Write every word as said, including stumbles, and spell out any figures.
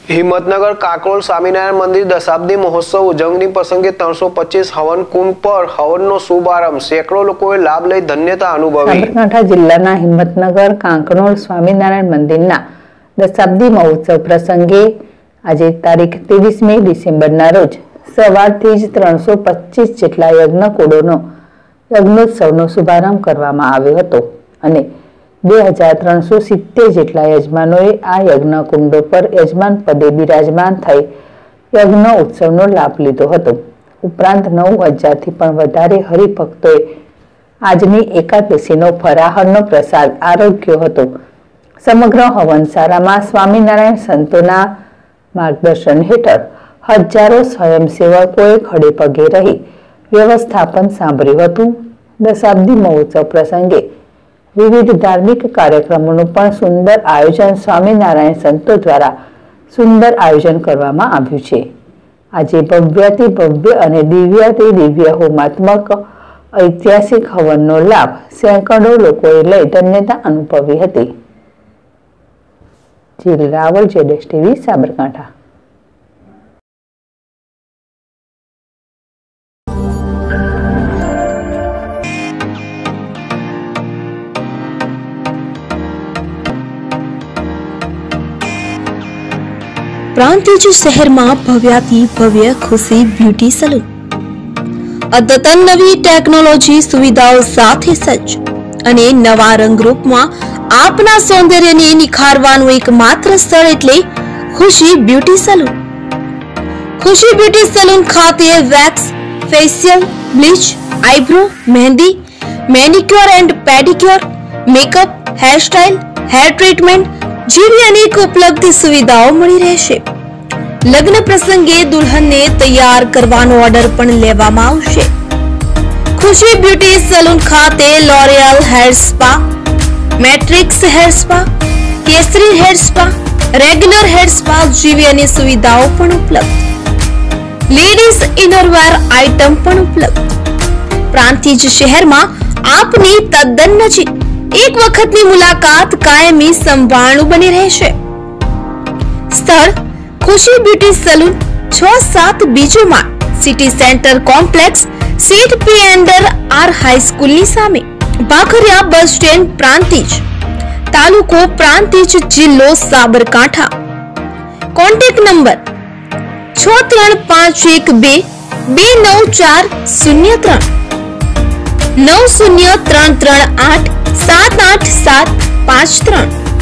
હિંમતનગર કાકરોલ સ્વામિનારાયણ મંદિર દશાબ્દી મહોત્સવ ઉજવણી પ્રસંગે ત્રણસો પચીસ હવન કુંડ પર હવનનો શુભારંભ, સેંકડો લોકોએ લાભ લઈ ધન્યતા અનુભવી। સાબરકાંઠા જિલ્લાના હિંમતનગર કાકરોલ સ્વામિનારાયણ મંદિરના દશાબ્દી મહોત્સવ પ્રસંગે આજે તારીખ ત્રેવીસમી ડિસેમ્બરના રોજ સવારથી જ ત્રણસો પચીસ જેટલા યજ્ઞ કુંડોનો યજ્ઞોત્સવનો શુભારંભ કરવામાં આવ્યો હતો અને બે હજાર ત્રણસો સિત્તેર જેટલા યજમાનોએ આ યજ્ઞ કુંડો પર યજમાન પદે બિરાજમાન થઈ યજ્ઞ ઉત્સવનો લાભ લીધો હતો। ઉપરાંત નવ હજારથી પણ વધારે હરિભક્તોએ આજની એકાદશીનો ફરાહારનો પ્રસાદ આરોગ્યો હતો। સમગ્ર હવનશાળામાં સ્વામિનારાયણ સંતોના માર્ગદર્શન હેઠળ હજારો સ્વયંસેવકોએ ખડે પગે રહી વ્યવસ્થાપન સાંભળ્યું હતું। દશાબ્દી મહોત્સવ પ્રસંગે વિવિધ ધાર્મિક કાર્યક્રમોનું પણ સુંદર આયોજન સ્વામિનારાયણ સંતો દ્વારા સુંદર આયોજન કરવામાં આવ્યું છે। આજે ભવ્યાતિ ભવ્ય અને દિવ્યાતિ દિવ્ય હોમાત્મક ઐતિહાસિક હવનનો લાભ સેંકડો લોકોએ લઈ ધન્યતા અનુભવી હતી। જીલ રાવલ, જેડેશ ટીવી, સાબરકાંઠા। પ્રાંતિજ શહેરમાં ભવ્યાથી ભવ્ય ખુશી બ્યુટી સલૂન અદ્યતન નવી ટેકનોલોજી સુવિધાઓ સાથે સજ્જ અને નવા રંગરૂપમાં આપના સૌંદર્યને નિખારવાનું એકમાત્ર સ્થળ એટલે Khushi beauty salon. Khushi beauty salon ખાતે wax, facial, bleach, eyebrow, mehndi, manicure and pedicure, makeup, hairstyle, hair treatment જેવી અનેક ઉપલબ્ધ સુવિધાઓ મળી રહેશે। લગ્ન પ્રસંગે દુલ્હનને તૈયાર કરવાનો ઓર્ડર પણ લેવામાં આવશે। ખુશી બ્યુટી સલૂન ખાતે L'Oreal hair spa, Matrix hair spa, કેસરી hair spa, regular hair spa જેવી અનેક સુવિધાઓ પણ ઉપલબ્ધ। લેડીઝ ઇનરવેર આઇટમ પણ ઉપલબ્ધ। પ્રાંતિજ શહેરમાં આપની તદ્દન નજીક એક વખતની મુલાકાત કાયમી સંભાળનું બની રહેશે। સ્થળ ખુશી બ્યુટી સલૂન, છ સાત બીજો માળ, સિટી સેન્ટર કોમ્પ્લેક્સ, સીટ પી અંડર આર હાઈસ્કૂલની સામે, ભાખરિયા બસ સ્ટેન્ડ, પ્રાંતિજ, તાલુકો પ્રાંતિજ, જિલ્લો સાબરકાંઠા। કોન્ટેક્ટ નંબર છ ત્રણ પાંચ એક બે બે નવ ચાર શૂન્ય ત્રણ નવ શૂન્ય ત્રણ ત્રણ આઠ સાત આઠ સાત પાંચ ત્રણ।